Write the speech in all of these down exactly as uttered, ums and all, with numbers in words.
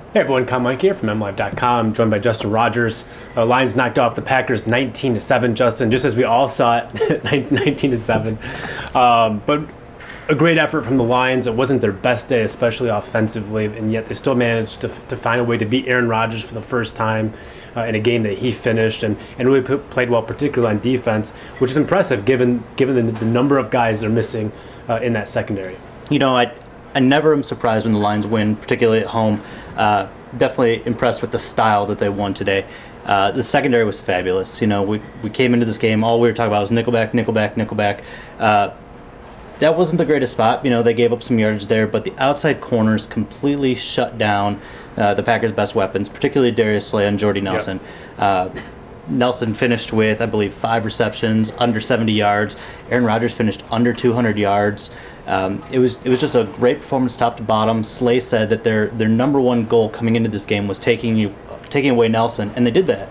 Hey everyone, Kyle Mike here from M Live dot com, joined by Justin Rodgers. Uh, Lions knocked off the Packers nineteen to seven, Justin, just as we all saw it, nineteen to seven. Um, but a great effort from the Lions. It wasn't their best day, especially offensively, and yet they still managed to, to find a way to beat Aaron Rodgers for the first time uh, in a game that he finished, and, and really p- played well, particularly on defense, which is impressive given given the, the number of guys they're missing uh, in that secondary. You know, I I never am surprised when the Lions win, particularly at home. Uh, definitely impressed with the style that they won today. Uh, the secondary was fabulous. You know, we, we came into this game, all we were talking about was nickelback, nickelback, nickelback. Uh, that wasn't the greatest spot. You know, they gave up some yardage there, but the outside corners completely shut down uh, the Packers' best weapons, particularly Darius-Slay and Jordy Nelson. Yep. Uh, Nelson finished with, I believe, five receptions, under seventy yards. Aaron Rodgers finished under two hundred yards. Um, it was it was just a great performance top to bottom. Slay said that their their number one goal coming into this game was taking you taking away Nelson, and they did that.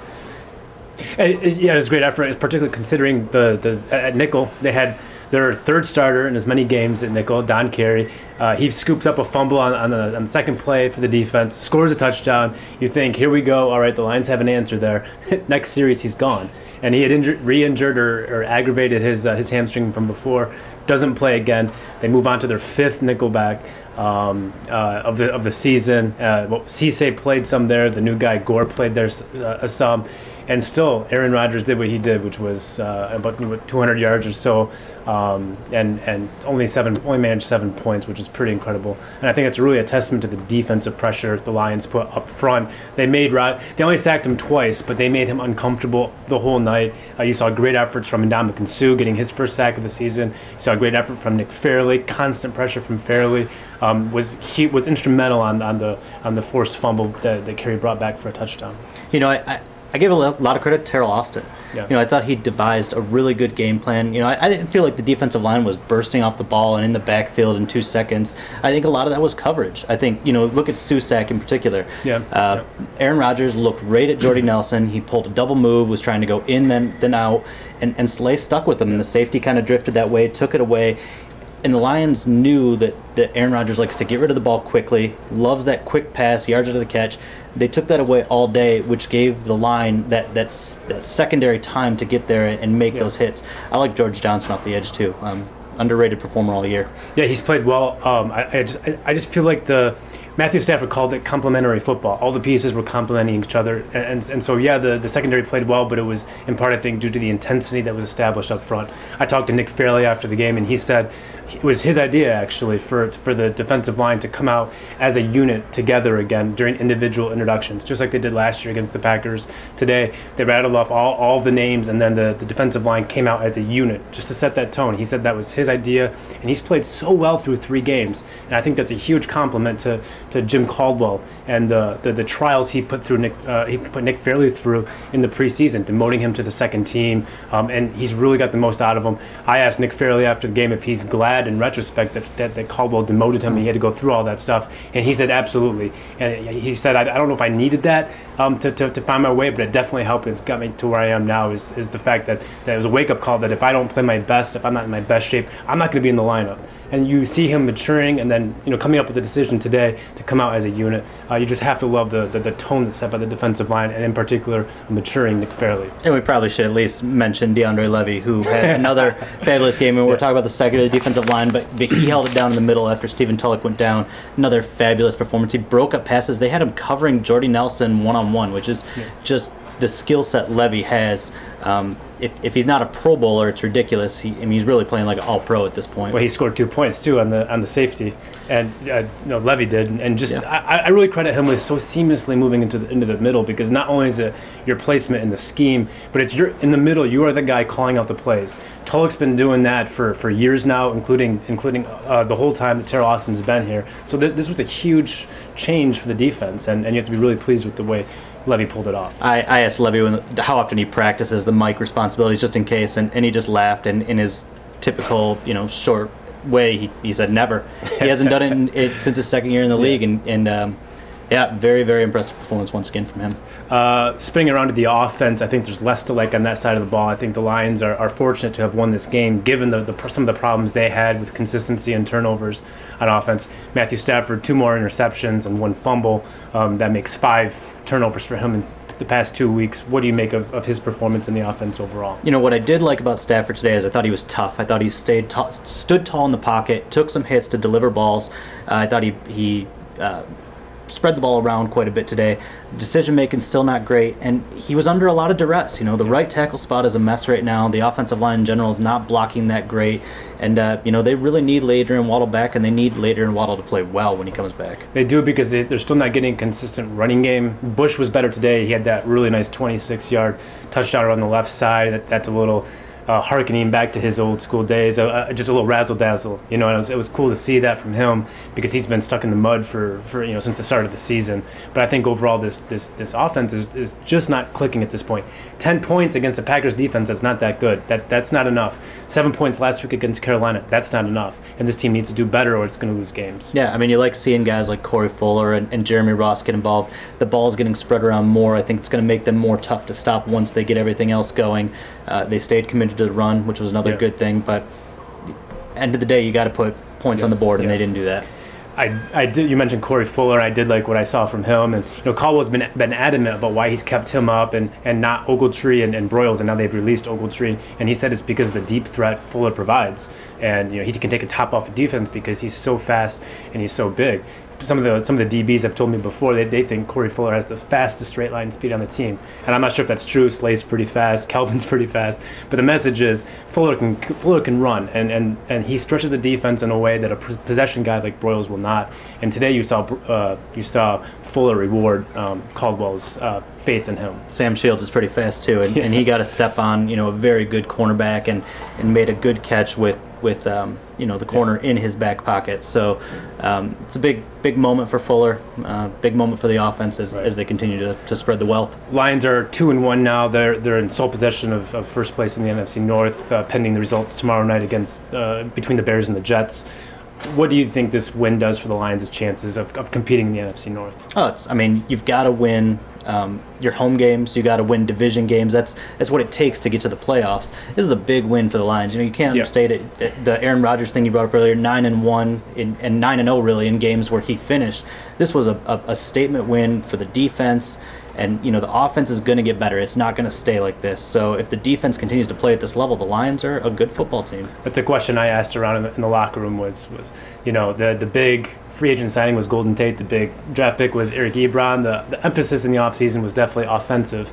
And, yeah, it was a great effort, particularly considering the, the at nickel they had their third starter in as many games at nickel, Don Carey. Uh, he scoops up a fumble on, on, the, on the second play for the defense, scores a touchdown. You think, here we go, all right, the Lions have an answer there. Next series, he's gone. And he had injured, re-injured or, or aggravated his uh, his hamstring from before. Doesn't play again. They move on to their fifth nickelback um, uh, of the of the season. Uh, well, Cisse played some there. The new guy Gore played there uh, some. And still, Aaron Rodgers did what he did, which was uh, about two hundred yards or so, um, and and only seven, only managed seven points, which is pretty incredible. And I think it's really a testament to the defensive pressure the Lions put up front. They made Rod, they only sacked him twice, but they made him uncomfortable the whole night. Uh, you saw great efforts from Ndamukong Suh getting his first sack of the season. You saw a great effort from Nick-Fairley, constant pressure from Fairley. Um, was he was instrumental on on the on the forced fumble that, that Carey brought back for a touchdown. You know, I. I I give a lot of credit to Terrell Austin. Yeah. You know, I thought he devised a really good game plan. You know, I, I didn't feel like the defensive line was bursting off the ball and in the backfield in two seconds. I think a lot of that was coverage. I think, you know, look at Susak in particular. Yeah. Uh, yeah. Aaron Rodgers looked right at Jordy Nelson. He pulled a double move, was trying to go in, then then out, and, and Slay stuck with him. And the safety kind of drifted that way, took it away. And the Lions knew that, that Aaron Rodgers likes to get rid of the ball quickly, loves that quick pass, yards after the catch. They took that away all day, which gave the line that, that, that secondary time to get there and make yeah. those hits. I like George Johnson off the edge, too. Um, underrated performer all year. Yeah, he's played well. Um, I, I, just, I, I just feel like the Matthew Stafford called it complementary football. All the pieces were complementing each other. And, and, and so, yeah, the, the secondary played well, but it was in part, I think, due to the intensity that was established up front. I talked to Nick-Fairley after the game, and he said it was his idea, actually, for for the defensive line to come out as a unit together again during individual introductions, just like they did last year against the Packers. Today, they rattled off all, all the names, and then the, the defensive line came out as a unit just to set that tone. He said that was his idea, and he's played so well through three games. And I think that's a huge compliment to, to Jim Caldwell and the, the, the trials he put through Nick uh, he put Nick-Fairley through in the preseason, demoting him to the second team, um, and he's really got the most out of him. I asked Nick-Fairley after the game if he's glad in retrospect that, that, that Caldwell demoted him and he had to go through all that stuff, and he said absolutely. And he said, I, I don't know if I needed that um, to, to, to find my way, but it definitely helped. It's got me to where I am now is, is the fact that, that it was a wake-up call that if I don't play my best, if I'm not in my best shape, I'm not going to be in the lineup. And you see him maturing and then, you know, coming up with a decision today to come out as a unit. Uh, you just have to love the, the, the tone that's set by the defensive line, and in particular, maturing Nick-Fairley. And we probably should at least mention DeAndre Levy, who had another fabulous game. And we're yeah. talking about the secondary defensive line, but, but he held it down in the middle after Stephen Tulloch went down. Another fabulous performance. He broke up passes. They had him covering Jordy Nelson one-on-one, which is yeah. just the skill set Levy has. Um, if, if he's not a Pro Bowler, it's ridiculous. He, I mean, he's really playing like an All-Pro at this point. Well, he scored two points too on the on the safety, and uh, you know, Levy did, and just yeah. I, I really credit him with so seamlessly moving into the into the middle, because not only is it your placement in the scheme, but it's your in the middle. You are the guy calling out the plays. Tulloch's been doing that for, for years now, including including uh, the whole time that Terrell Austin's been here. So th- this was a huge change for the defense, and, and you have to be really pleased with the way Levy pulled it off. I, I asked Levy when, how often he practices the mic responsibilities, just in case, and, and he just laughed. And in his typical, you know, short way, he, he said never. He hasn't done it, in, it since his second year in the league, and and um, Yeah, very, very impressive performance once again from him. Uh, spinning around to the offense, I think there's less to like on that side of the ball. I think the Lions are, are fortunate to have won this game, given the, the some of the problems they had with consistency and turnovers on offense. Matthew Stafford, two more interceptions and one fumble. Um, that makes five turnovers for him in the past two weeks. What do you make of, of his performance in the offense overall? You know, what I did like about Stafford today is I thought he was tough. I thought he stayed t- stood tall in the pocket, took some hits to deliver balls. Uh, I thought he, he uh, spread the ball around quite a bit today. Decision making still not great, and he was under a lot of duress. You know, the yeah. right tackle spot is a mess right now. The offensive line in general is not blocking that great, and uh, you know, they really need Adrian Waddle back, and they need Adrian Waddle to play well when he comes back. They do, because they, they're still not getting a consistent running game. Bush was better today. He had that really nice twenty-six yard touchdown on the left side. That, that's a little Uh, harkening back to his old school days, uh, uh, just a little razzle dazzle, you know. And it was, it was cool to see that from him, because he's been stuck in the mud for, for you know since the start of the season. But I think overall this this this offense is, is just not clicking at this point. Ten points against the Packers defense, that's not that good. That that's not enough. Seven points last week against Carolina, that's not enough. And this team needs to do better, or it's going to lose games. Yeah, I mean, you like seeing guys like Corey Fuller and, and Jeremy Ross get involved. The ball's getting spread around more. I think it's going to make them more tough to stop once they get everything else going. Uh, they stayed committed to the run, which was another yeah. good thing, but end of the day, you got to put points yeah. on the board, and yeah. they didn't do that. I, I did. You mentioned Corey Fuller. I did like what I saw from him, and you know, Caldwell's been been adamant about why he's kept him up and, and not Ogletree and, and Broyles, and now they've released Ogletree, and he said it's because of the deep threat Fuller provides, and you know, he can take a top off of defense because he's so fast and he's so big. Some of the some of the D Bs have told me before they they think Corey Fuller has the fastest straight line speed on the team, and I'm not sure if that's true. Slay's pretty fast, Kelvin's pretty fast, but the message is Fuller can Fuller can run, and, and, and he stretches the defense in a way that a possession guy like Broyles will not. And today you saw uh, you saw Fuller reward um, Caldwell's uh, faith in him. Sam Shields is pretty fast too, and, yeah. and he got a step on you know a very good cornerback and, and made a good catch with with um, you know the corner yeah. in his back pocket. So um, it's a big big moment for Fuller, uh, big moment for the offense as, right. as they continue to, to spread the wealth. Lions are two and one now. They're they're in sole possession of, of first place in the N F C North, uh, pending the results tomorrow night against uh, between the Bears and the Jets. What do you think this win does for the Lions' chances of, of competing in the N F C North? Oh, it's, I mean, you've got to win um, your home games. You got to win division games. That's that's what it takes to get to the playoffs. This is a big win for the Lions. You know, you can't yeah. understate it. The, the Aaron Rodgers thing you brought up earlier, nine and one in, and nine and zero really in games where he finished. This was a, a, a statement win for the defense. And, you know, the offense is going to get better. It's not going to stay like this. So if the defense continues to play at this level, the Lions are a good football team. That's a question I asked around in the, in the locker room was, was, you know, the the big free agent signing was Golden Tate. The big draft pick was Eric Ebron. The, the emphasis in the offseason was definitely offensive.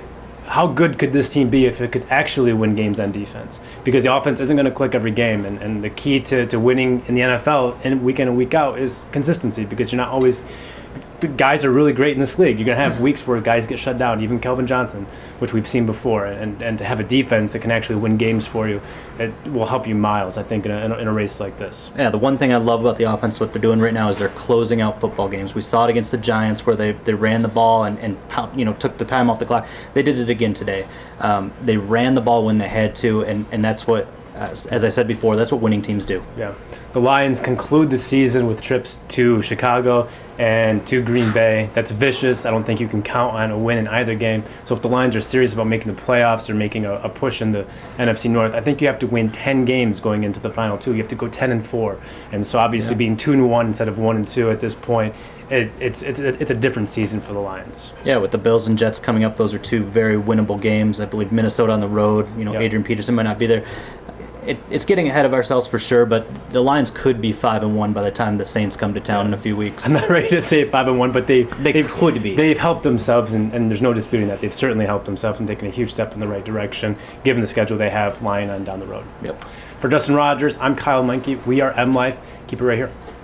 How good could this team be if it could actually win games on defense? Because the offense isn't going to click every game. And, and the key to, to winning in the N F L and week in and week out is consistency, because you're not always – guys are really great in this league. You're going to have weeks where guys get shut down, even Kelvin Johnson, which we've seen before. And, and to have a defense that can actually win games for you, it will help you miles, I think, in a, in a race like this. Yeah, the one thing I love about the offense, what they're doing right now, is they're closing out football games. We saw it against the Giants where they, they ran the ball and, and you know took the time off the clock. They did it again today. Um, they ran the ball when they had to, and, and that's what, as, as I said before, that's what winning teams do. Yeah. The Lions conclude the season with trips to Chicago and to Green Bay. That's vicious. I don't think you can count on a win in either game. So if the Lions are serious about making the playoffs or making a, a push in the N F C North, I think you have to win ten games going into the final two. You have to go ten and four. And so obviously yeah. being two and one instead of one and two at this point, it, it's it's it's a different season for the Lions. Yeah, with the Bills and Jets coming up, those are two very winnable games. I believe Minnesota on the road. You know, yep. Adrian Peterson might not be there. It, it's getting ahead of ourselves for sure, but the Lions could be five and one by the time the Saints come to town in a few weeks. I'm not ready to say five and one, but they they could be. They've helped themselves, and, and there's no disputing that. They've certainly helped themselves and taken a huge step in the right direction, given the schedule they have lying on down the road. Yep. For Justin Rogers, I'm Kyle Menke. We are M Life. Keep it right here.